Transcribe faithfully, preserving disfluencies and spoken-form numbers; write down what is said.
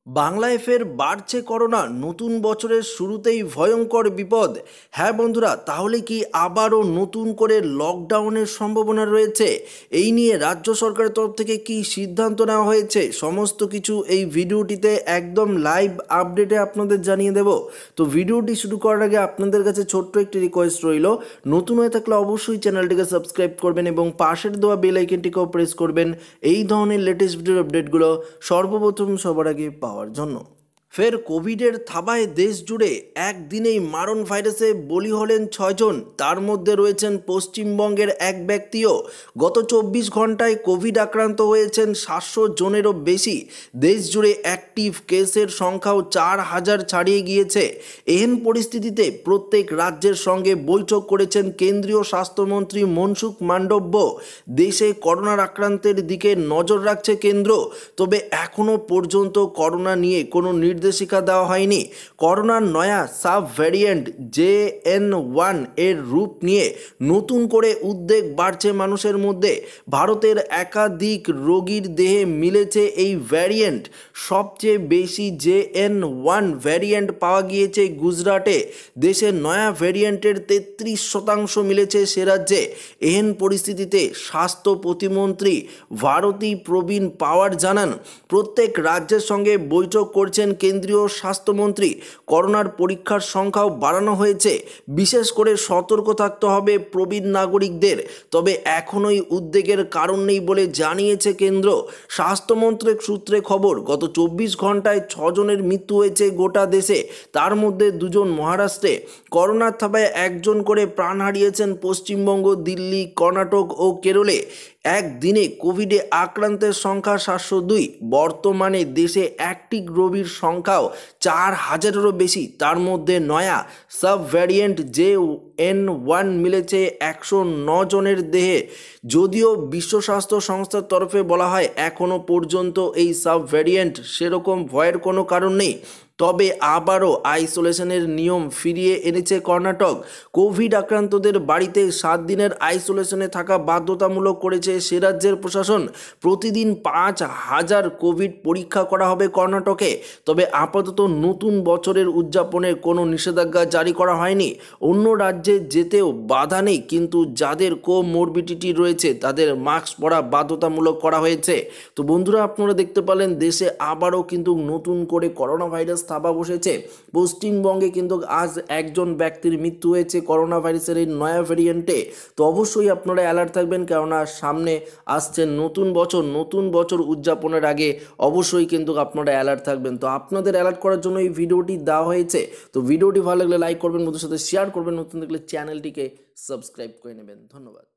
বাংলায় ফের বাড়ছে করোনা। নতুন বছরের শুরুতেই ভয়ঙ্কর বিপদ। হ্যাঁ বন্ধুরা, তাহলে কি আবারও নতুন করে লকডাউনের সম্ভাবনা রয়েছে? এই নিয়ে রাজ্য সরকারের তরফ থেকে কি সিদ্ধান্ত নেওয়া হয়েছে, সমস্ত কিছু এই ভিডিওটিতে একদম লাইভ আপডেটে আপনাদের জানিয়ে দেব। তো ভিডিওটি শুরু করার আগে আপনাদের কাছে ছোট্ট একটি রিকোয়েস্ট রইল, নতুন হয়ে থাকলে অবশ্যই চ্যানেলটিকে সাবস্ক্রাইব করবেন এবং পাশের দেওয়া বেল আইকনটিকেও প্রেস করবেন এই ধরনের লেটেস্ট ভিডিওর আপডেটগুলো সর্বপ্রথম সবার আগে পাওয়ার জন্য। ফের কোভিডের থাবায় দেশ জুড়ে একদিনেই মারণ ভাইরাসে বলি হলেন ছয়জন। তার মধ্যে রয়েছেন পশ্চিমবঙ্গের এক ব্যক্তিও। গত চব্বিশ ঘন্টায় কোভিড আক্রান্ত হয়েছেন সাতশো জনেরও বেশি। দেশ জুড়ে অ্যাক্টিভ কেসের সংখ্যাও চার হাজার ছাড়িয়ে গিয়েছে। এহেন পরিস্থিতিতে প্রত্যেক রাজ্যের সঙ্গে বৈঠক করেছেন কেন্দ্রীয় স্বাস্থ্যমন্ত্রী মনসুখ মান্ডব্য। দেশে করোনার আক্রান্তের দিকে নজর রাখছে কেন্দ্র, তবে এখনও পর্যন্ত করোনা নিয়ে কোনো নির্দেশিকা দেওয়া হয়নি। করোনার নয়া sub variant J N one এর রূপ নিয়ে নতুন করে উদ্বেগ বাড়ছে মানুষের মধ্যে। ভারতের একাধিক রোগীর দেহে মিলেছে এই ভ্যারিয়েন্ট। সবচেয়ে বেশি জে এন ওয়ান ভ্যারিয়েন্ট পাওয়া গিয়েছে গুজরাটে। দেশের নয়া ভ্যারিয়েন্টের তেত্রিশ শতাংশ মিলেছে সে রাজ্যে। এহেন পরিস্থিতিতে স্বাস্থ্য প্রতিমন্ত্রী ভারতী প্রবীণ পাওয়ার জানান, প্রত্যেক রাজ্যের সঙ্গে বৈঠক করছেন কেন্দ্রীয় স্বাস্থ্যমন্ত্রী। করোনার পরীক্ষার সংখ্যাও বাড়ানো হয়েছে। বিশেষ করে সতর্ক থাকতে হবে প্রবীণ নাগরিকদের। তবে এখনোই উদ্বেগের কারণ নেই বলে জানিয়েছে কেন্দ্র। স্বাস্থ্যমন্ত্রক সূত্রে খবর, গত চব্বিশ ঘন্টায় ছজনের মৃত্যু হয়েছে গোটা দেশে। তার মধ্যে দুজন মহারাষ্ট্রে। করোনার থাবায় একজন করে প্রাণ হারিয়েছেন পশ্চিমবঙ্গ, দিল্লি, কর্ণাটক ও কেরলে। একদিনে কোভিডে আক্রান্তের সংখ্যা সাতশো দুই। বর্তমানে দেশে অ্যাক্টিভ রোগীর সংখ্যাও চার হাজারেরও বেশি। তার মধ্যে নয়া sub variant J N one মিলেছে একশো ন জনের দেহে। যদিও বিশ্ব স্বাস্থ্য সংস্থার তরফে বলা হয় এখনও পর্যন্ত এই সাব ভ্যারিয়েন্ট সেরকম ভয়ের কোনো কারণ নেই। তবে আবারও আইসোলেশনের নিয়ম ফিরিয়ে এনেছে কর্ণাটক। কোভিড আক্রান্তদের বাড়িতে সাত দিনের আইসোলেশনে থাকা বাধ্যতামূলক করেছে সে রাজ্যের প্রশাসন। প্রতিদিন পাঁচ হাজার কোভিড পরীক্ষা করা হবে কর্ণাটকে। তবে আপাতত নতুন বছরের উদযাপনের কোনো নিষেধাজ্ঞা জারি করা হয়নি। অন্য রাজ্যে যেতেও বাধা নেই, কিন্তু যাদের কোমরবিডিটি রয়েছে তাদের মাস্ক পরা বাধ্যতামূলক করা হয়েছে। তো বন্ধুরা, আপনারা দেখতে পেলেন দেশে আবারও কিন্তু নতুন করে করোনা ভাইরাস থাবা বসেছে। পশ্চিমবঙ্গে কিন্তু আজ একজন ব্যক্তির মৃত্যু হয়েছে করোনা ভাইরাসের এই নয়া ভ্যারিয়েন্টে। তো অবশ্যই আপনারা অ্যালার্ট থাকবেন, কেননা সামনে আসছে নতুন বছর। নতুন বছর উদযাপনের আগে অবশ্যই কিন্তু আপনারা অ্যালার্ট থাকবেন। তো আপনাদের অ্যালার্ট করার জন্য এই ভিডিওটি দেওয়া হয়েছে। তো ভিডিওটি ভালো লাগলে লাইক করবেন, বন্ধুদের সাথে শেয়ার করবেন, নতুন দেখলে চ্যানেলটিকে সাবস্ক্রাইব করে নেবেন। ধন্যবাদ।